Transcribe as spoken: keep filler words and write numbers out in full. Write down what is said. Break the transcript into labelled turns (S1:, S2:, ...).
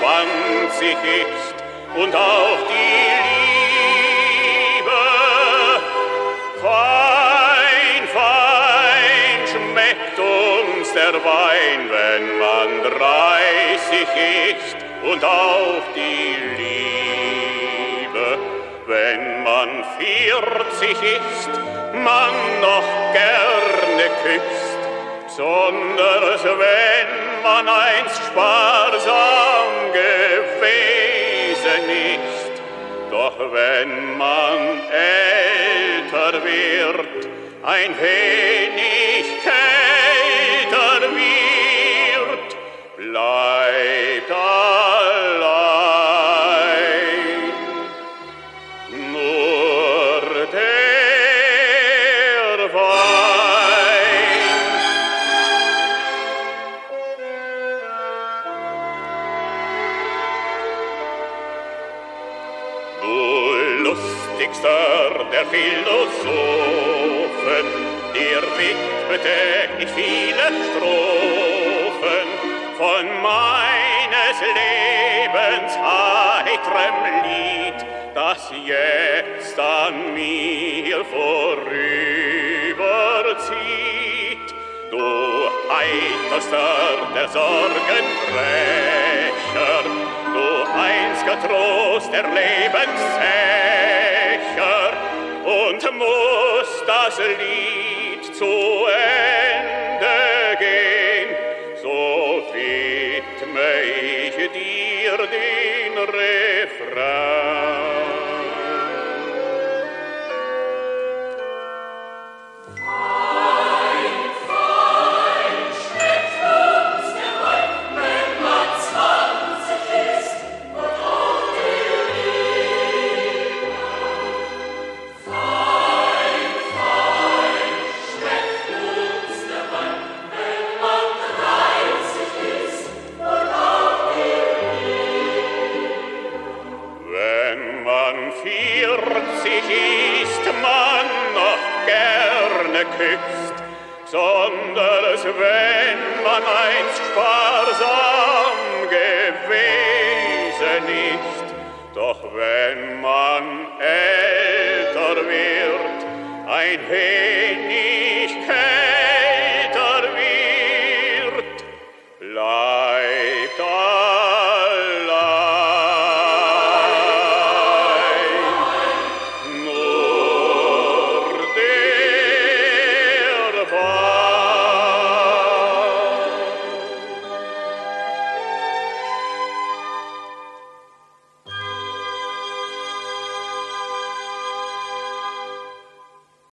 S1: zwanzig ist und auch die Liebe fein, fein schmeckt uns der Wein, wenn man dreißig ist und auch die Liebe, wenn man vierzig ist, man noch gerne küsst, besonders wenn man einst sparsam gewesen ist. Doch wenn man älter wird, ein wenig kälter wird, bleibt allein nur der Wein. Du lustigster der Philosophen, dir widmete ich viele Strophen von meines Lebens heiterem Lied, das jetzt an mir vorüberzieht. Du heiterster der Sorgenbrecher, du einziger Trost der Lebenssächer, und muss das Lied zu Ende gehen, so widme ich dir den Refrain. Küsst, besonders wenn man einst sparsam gewesen ist. Doch wenn man älter wird, ein wenig